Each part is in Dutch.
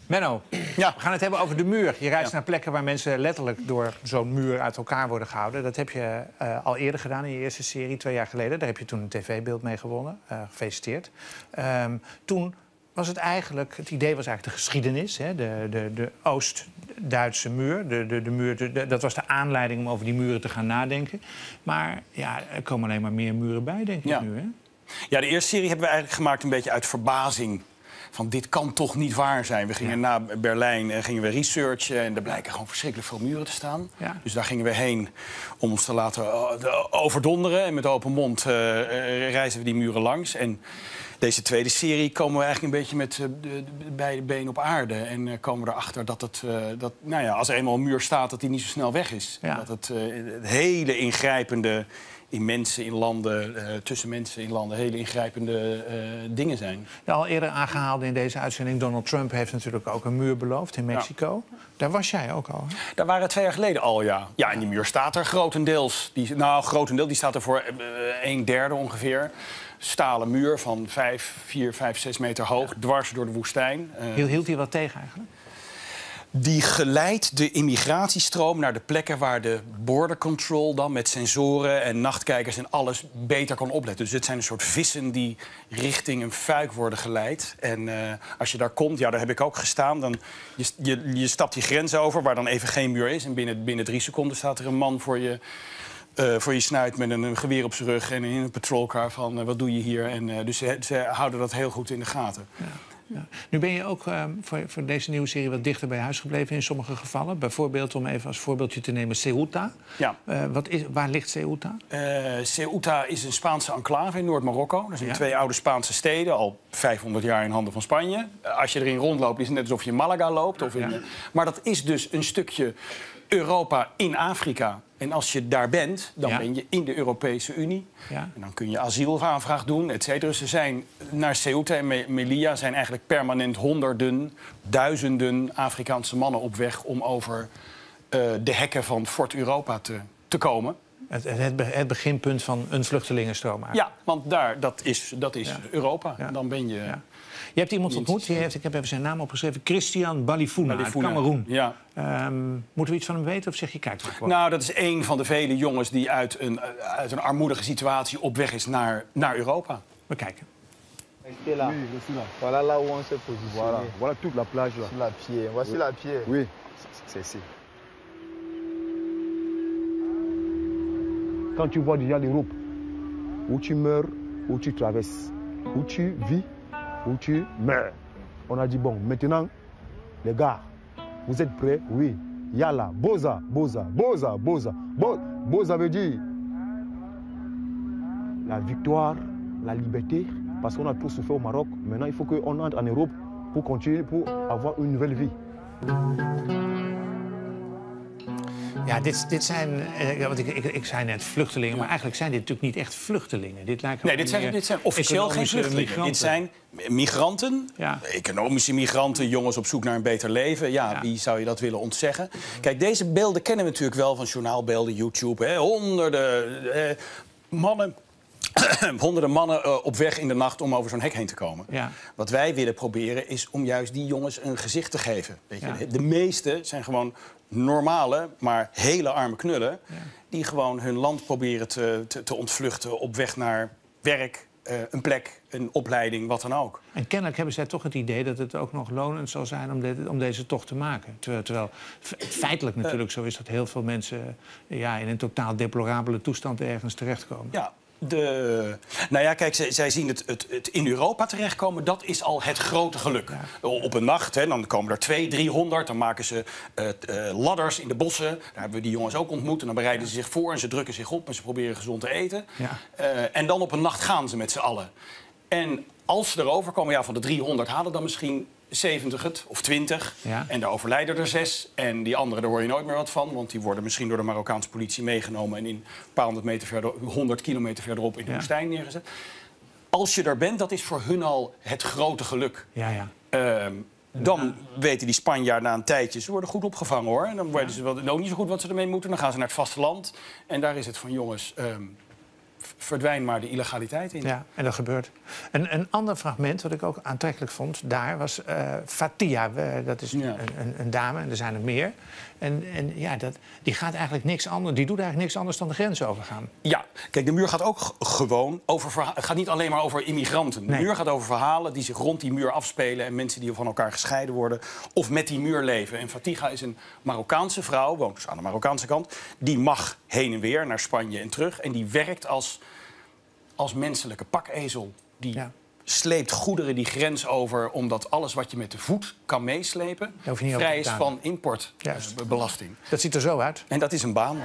Menno, we gaan het hebben over de muur. Je reist naar plekken waar mensen letterlijk door zo'n muur uit elkaar worden gehouden. Dat heb je al eerder gedaan in je eerste serie, 2 jaar geleden. Daar heb je toen een tv-beeld mee gewonnen. Gefeliciteerd. Toen was het eigenlijk, het idee was eigenlijk de geschiedenis. Hè? De Oost-Duitse muur. De muur dat was de aanleiding om over die muren te gaan nadenken. Maar ja, er komen alleen maar meer muren bij, denk ik nu. Hè? Ja, de eerste serie hebben we eigenlijk gemaakt een beetje uit verbazing. Van dit kan toch niet waar zijn. We gingen na Berlijn gingen we researchen en er blijken gewoon verschrikkelijk veel muren te staan. Ja. Dus daar gingen we heen om ons te laten overdonderen. En met open mond reizen we die muren langs. En deze tweede serie komen we eigenlijk een beetje met beide benen op aarde. En komen we erachter dat als er eenmaal een muur staat, dat die niet zo snel weg is. Ja. Dat het hele ingrijpende in mensen, in landen, tussen mensen in landen, hele ingrijpende dingen zijn. Ja, al eerder aangehaald in deze uitzending, Donald Trump heeft natuurlijk ook een muur beloofd in Mexico. Ja. Daar was jij ook al, hè? Daar waren 2 jaar geleden al, ja. Ja, en die muur staat er grotendeels. Die staat er voor 1/3 ongeveer. Stalen muur van 4, 5, 6 meter hoog, dwars door de woestijn. Hield hij wat tegen eigenlijk? Die geleidt de immigratiestroom naar de plekken waar de border control dan met sensoren en nachtkijkers en alles beter kan opletten. Dus het zijn een soort vissen die richting een fuik worden geleid. En als je daar komt, ja, daar heb ik ook gestaan, dan je stapt die grens over waar dan even geen muur is. En binnen 3 seconden staat er een man voor je snuit met een geweer op zijn rug en in een patrolcar van wat doe je hier? En dus ze houden dat heel goed in de gaten. Ja. Ja. Nu ben je ook voor deze nieuwe serie wat dichter bij huis gebleven in sommige gevallen. Bijvoorbeeld, om even als voorbeeldje te nemen, Ceuta. Ja. Waar ligt Ceuta? Ceuta is een Spaanse enclave in Noord-Marokko. Dat zijn 2 oude Spaanse steden, al 500 jaar in handen van Spanje. Als je erin rondloopt, is het net alsof je in Malaga loopt. Maar dat is dus een stukje Europa in Afrika. En als je daar bent, dan ben je in de Europese Unie. Ja. En dan kun je asielaanvraag doen, et cetera. Ze zijn naar Ceuta en Melilla zijn eigenlijk permanent honderden, duizenden Afrikaanse mannen op weg om over de hekken van Fort Europa te komen. Het beginpunt van een vluchtelingenstroom eigenlijk. Ja, want dat is Europa. Ja. Dan ben je... Ja. Je hebt iemand ontmoet, ik heb even zijn naam opgeschreven, Christian Balifuna uit Kameroen. Ja. Moeten we iets van hem weten of zeg je kijk maar? Nou, dat is een van de vele jongens die uit een armoedige situatie op weg is naar Europa. We kijken. Voilà là où on s'est positionné. Voilà toute la plage là. La pierre. Voici la pierre. Oui, c'est ici. Quand tu vois déjà l'Europe, où tu meurs, où tu traverses, où tu vis, où tu meurs. On a dit, bon, maintenant, les gars, vous êtes prêts? Oui. Yalla, Boza, Boza, Boza, Boza. Boza veut dire la victoire, la liberté, parce qu'on a tout souffert au Maroc. Maintenant, il faut qu'on entre en Europe pour continuer, pour avoir une nouvelle vie. Ja, dit zijn, want ik zei net vluchtelingen, maar eigenlijk zijn dit natuurlijk niet echt vluchtelingen. Dit zijn officieel geen vluchtelingen. Dit zijn migranten, economische migranten, jongens op zoek naar een beter leven. Ja, wie zou je dat willen ontzeggen? Kijk, deze beelden kennen we natuurlijk wel van journaalbeelden, YouTube. Hè? Honderden mannen op weg in de nacht om over zo'n hek heen te komen. Ja. Wat wij willen proberen is om juist die jongens een gezicht te geven. Weet je? De meeste zijn gewoon normale, maar hele arme knullen die gewoon hun land proberen te ontvluchten op weg naar werk, een plek, een opleiding, wat dan ook. En kennelijk hebben zij toch het idee dat het ook nog lonend zal zijn om deze tocht te maken. Terwijl feitelijk natuurlijk zo is dat heel veel mensen in een totaal deplorabele toestand ergens terechtkomen. Ja. Nou ja, kijk, zij zien het in Europa terechtkomen. Dat is al het grote geluk. Ja. Op een nacht, dan komen er 200, 300. Dan maken ze ladders in de bossen. Daar hebben we die jongens ook ontmoet. En dan bereiden ze zich voor en ze drukken zich op en ze proberen gezond te eten. Ja. En dan op een nacht gaan ze met z'n allen. En als ze erover komen, van de 300 halen dan misschien 70 het, of 20. Ja. En daar overlijden er 6. En die anderen, daar hoor je nooit meer wat van. Want die worden misschien door de Marokkaanse politie meegenomen en in een paar 100 kilometer verderop in de woestijn neergezet. Als je er bent, dat is voor hun al het grote geluk. Ja. Dan weten die Spanjaarden na een tijdje, ze worden goed opgevangen hoor. En dan weten ze ook niet zo goed wat ze ermee moeten. Dan gaan ze naar het vasteland. En daar is het van jongens, verdwijn maar de illegaliteit in. Ja, en dat gebeurt. Een ander fragment wat ik ook aantrekkelijk vond daar was Fatia. Dat is een dame, en er zijn er meer. En ja, die gaat eigenlijk niks anders. Die doet eigenlijk niks anders dan de grens overgaan. Ja, kijk, de muur gaat ook gewoon over... Het gaat niet alleen maar over immigranten. De muur gaat over verhalen die zich rond die muur afspelen... en mensen die van elkaar gescheiden worden of met die muur leven. En Fatiga is een Marokkaanse vrouw, woont dus aan de Marokkaanse kant. Die mag heen en weer naar Spanje en terug. En die werkt als menselijke pakezel. Die sleept goederen die grens over... omdat alles wat je met de voet kan meeslepen... vrij is van importbelasting. Dat ziet er zo uit. En dat is een baan.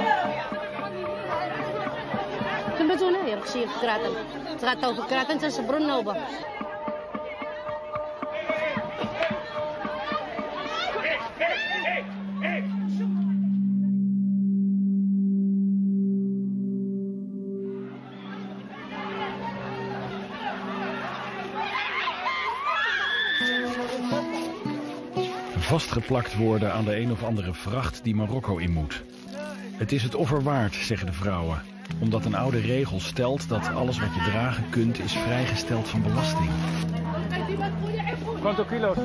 Vastgeplakt worden aan de een of andere vracht die Marokko in moet. Het is het offer waard, zeggen de vrouwen. Omdat een oude regel stelt dat alles wat je dragen kunt is vrijgesteld van belasting. ¿Cuántos kilos?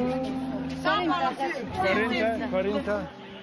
40.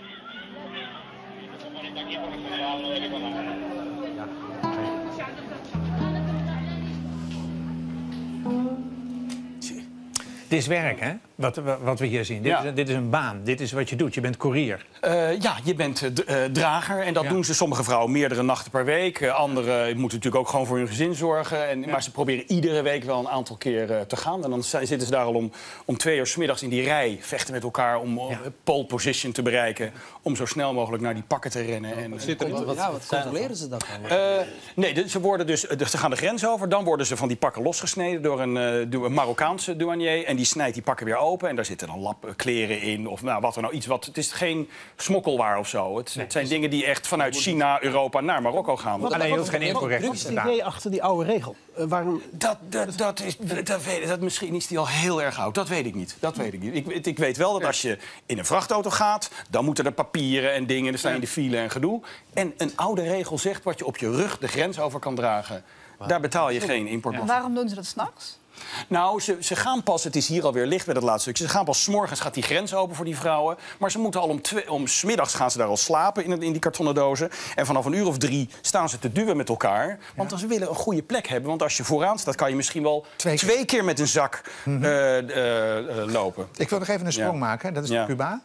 Dit is werk, hè? Wat we hier zien. Dit is een baan. Dit is wat je doet. Je bent koerier. Ja, je bent drager. En dat doen ze sommige vrouwen meerdere nachten per week. Anderen moeten natuurlijk ook gewoon voor hun gezin zorgen. Maar ze proberen iedere week wel een aantal keer te gaan. En dan zitten ze daar al om 2 uur 's middags in die rij. Vechten met elkaar om pole position te bereiken. Om zo snel mogelijk naar die pakken te rennen. Wat controleren ze dan? Nee, ze gaan de grens over. Dan worden ze van die pakken losgesneden door een Marokkaanse douanier. En die snijdt die pakken weer open. En daar zitten dan kleren in of wat dan nou iets. Het is geen smokkelwaar of zo. Het zijn dingen die echt vanuit China, Europa naar Marokko gaan. Wat is geen incorrect. Wat is het idee achter die oude regel? Waarom? Dat misschien is die al heel erg oud. Dat weet ik niet. Ik weet wel dat als je in een vrachtauto gaat... dan moeten er papieren en dingen. Dan sta je in de file en gedoe. En een oude regel zegt wat je op je rug de grens over kan dragen. Daar betaal je geen importbelasting. Waarom doen ze dat 's nachts? Nou, ze gaan pas, het is hier alweer licht bij dat laatste stukje... ze gaan pas 's morgens gaat die grens open voor die vrouwen... maar ze moeten al om 's middags gaan ze daar al slapen in die kartonnen dozen... en vanaf 1 uur of 3 staan ze te duwen met elkaar... want ze willen een goede plek hebben. Want als je vooraan staat, kan je misschien wel 2 keer met een zak lopen. Ik wil nog even een sprong maken. Dat is Cuba.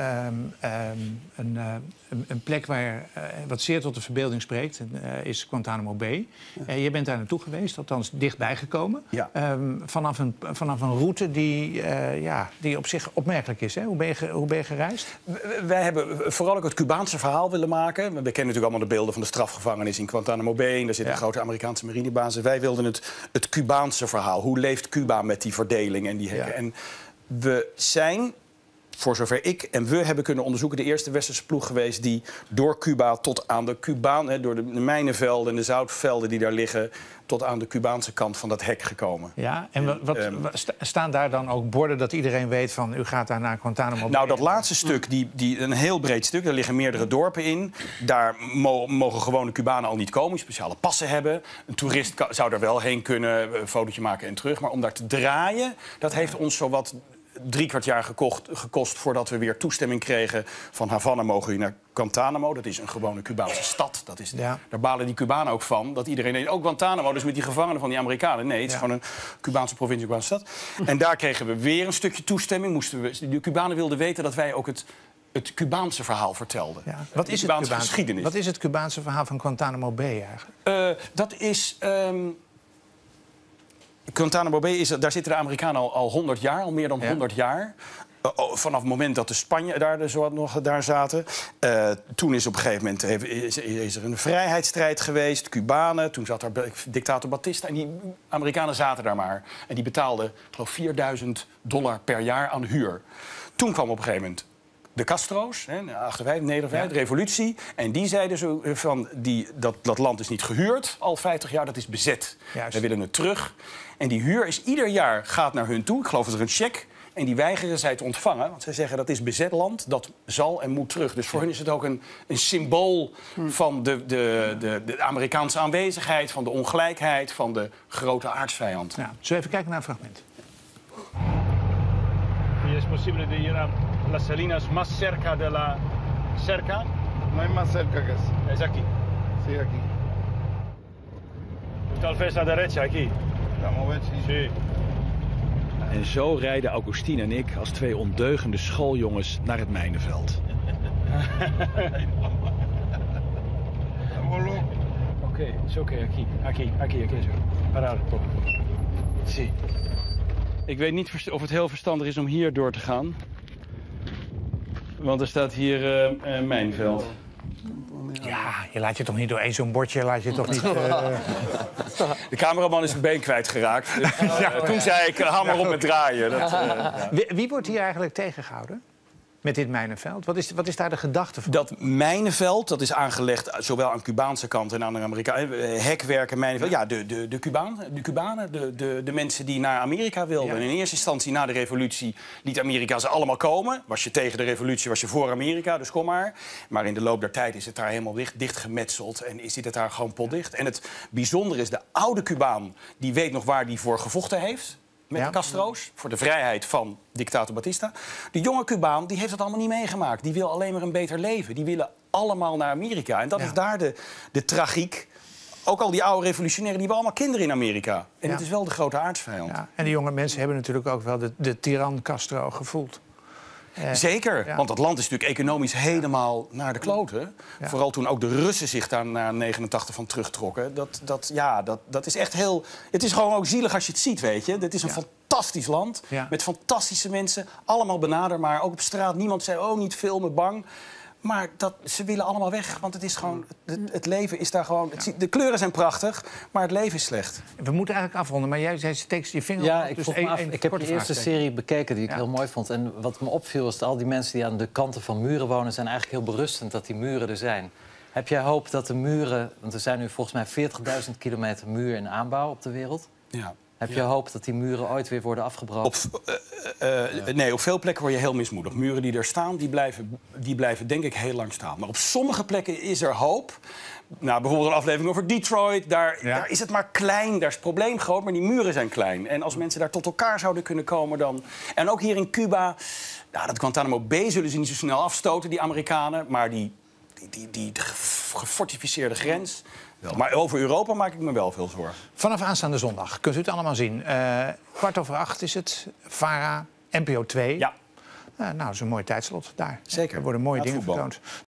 Een plek wat zeer tot de verbeelding spreekt, is Guantanamo Bay. Je bent daar naartoe geweest, althans dichtbij gekomen. Ja. Vanaf een route die op zich opmerkelijk is. Hè? Hoe ben je gereisd? Wij hebben vooral ook het Cubaanse verhaal willen maken. We kennen natuurlijk allemaal de beelden van de strafgevangenis in Guantanamo Bay. En daar zit een grote Amerikaanse marinebasis. Wij wilden het Cubaanse verhaal. Hoe leeft Cuba met die verdeling en die hekken? En we zijn... voor zover ik en we hebben kunnen onderzoeken... de eerste westerse ploeg geweest die door Cuba tot aan de Cubaan... door de mijnenvelden en de zoutvelden die daar liggen... tot aan de Cubaanse kant van dat hek gekomen. Ja, en staan daar dan ook borden dat iedereen weet van... u gaat daar naar Guantanamo Bay? Nou, dat laatste stuk, een heel breed stuk... daar liggen meerdere dorpen in. Daar mogen gewone Cubanen al niet komen, speciale passen hebben. Een toerist zou daar wel heen kunnen, een fotootje maken en terug. Maar om daar te draaien, dat heeft ons zowat... 3/4 jaar gekost voordat we weer toestemming kregen... van Havana mogen u naar Guantanamo. Dat is een gewone Cubaanse stad. Daar balen die Cubanen ook van. Dat iedereen denkt, ook Guantanamo, dus met die gevangenen van die Amerikanen. Nee, het is gewoon een Cubaanse provincie, Cubaanse stad. En daar kregen we weer een stukje toestemming. De Cubanen wilden weten dat wij ook het Cubaanse verhaal vertelden. Ja. Wat is het Cubaanse verhaal van Guantanamo Bay eigenlijk? Dat is... Guantanamo Bay, daar zitten de Amerikanen al 100 jaar, al meer dan 100 jaar. Vanaf het moment dat de Spanjaarden daar zaten. Toen is op een gegeven moment is er een vrijheidsstrijd geweest. Cubanen, toen zat daar dictator Batista. En die Amerikanen zaten daar maar. En die betaalden, ik geloof, $4.000 per jaar aan huur. Toen kwam op een gegeven moment de Castro's, 58, 59, de revolutie. En die zeiden zo van, dat land is niet gehuurd al 50 jaar, dat is bezet. Wij willen het terug. En die huur is ieder jaar gaat naar hun toe. Ik geloof dat er een cheque En die weigeren zij te ontvangen. Want zij zeggen dat is bezet land, dat zal en moet terug. Dus voor hen is het ook een symbool van de Amerikaanse aanwezigheid... van de ongelijkheid, van de grote aardsvijand. Ja. Zullen we even kijken naar een fragment? Y es posible de ir a las salinas más cerca de la cerca. No hay más cerca que eso. Es aquí. Sí, aquí. Tal vez a derecha, aquí. Vamos a ver si... Sí. En zo rijden Augustine en ik als twee ondeugende schooljongens naar het mijnenveld. Vámonos. Oké, is oké, aquí, zo. Parar, toch. Zie. Ik weet niet of het heel verstandig is om hier door te gaan. Want er staat hier mijnveld. Ja, je laat je toch niet door één zo'n bordje, laat je toch niet... De cameraman is een been kwijtgeraakt. Toen zei ik, hou maar op met draaien. Wie wordt hier eigenlijk tegengehouden? Met dit mijnenveld? Wat is daar de gedachte van? Dat mijnenveld, dat is aangelegd zowel aan Cubaanse kant en aan de Amerikaanse... hekwerken, mijnenveld. Ja, de Cubanen, de mensen die naar Amerika wilden. Ja. En in eerste instantie na de revolutie liet Amerika ze allemaal komen. Was je tegen de revolutie, was je voor Amerika, dus kom maar. Maar in de loop der tijd is het daar helemaal dichtgemetseld. En is het daar gewoon potdicht. En het bijzondere is, de oude Cubaan, die weet nog waar die voor gevochten heeft... met de Castro's, voor de vrijheid van dictator Batista. De jonge Cubaan die heeft dat allemaal niet meegemaakt. Die wil alleen maar een beter leven. Die willen allemaal naar Amerika. En dat is daar de tragiek. Ook al die oude revolutionairen, die hebben allemaal kinderen in Amerika. En het is wel de grote aardsvijand. Ja. En die jonge mensen hebben natuurlijk ook wel de tiran Castro gevoeld. Zeker, want dat land is natuurlijk economisch helemaal naar de kloten. Ja. Vooral toen ook de Russen zich daar na 89 van terugtrokken. Dat is echt heel... Het is gewoon ook zielig als je het ziet, weet je. Dit is een fantastisch land, met fantastische mensen. Allemaal benaderbaar, ook op straat. Niemand zei, oh, niet filmen, bang. Maar ze willen allemaal weg, want het is gewoon... Het leven is daar gewoon... De kleuren zijn prachtig, maar het leven is slecht. We moeten eigenlijk afronden, maar jij zei steeds je vinger op. Ik heb de eerste serie bekeken die ik heel mooi vond. En wat me opviel is dat al die mensen die aan de kanten van muren wonen... zijn eigenlijk heel berustend dat die muren er zijn. Heb jij hoop dat de muren... Want er zijn nu volgens mij 40.000 kilometer muur in aanbouw op de wereld. Ja. Heb je hoop dat die muren ooit weer worden afgebroken? Nee, op veel plekken word je heel mismoedig. Muren die er staan, die blijven denk ik heel lang staan. Maar op sommige plekken is er hoop. Nou, bijvoorbeeld een aflevering over Detroit. Daar is het maar klein, daar is het probleem groot, maar die muren zijn klein. En als mensen daar tot elkaar zouden kunnen komen dan... En ook hier in Cuba, dat Guantanamo Bay zullen ze niet zo snel afstoten, die Amerikanen. Maar die gefortificeerde grens... Maar over Europa maak ik me wel veel zorgen. Vanaf aanstaande zondag kunt u het allemaal zien. 7:15 is het, VARA, NPO 2. Ja. Nou, dat is een mooi tijdslot daar. Zeker. Er worden mooie dingen vertoond.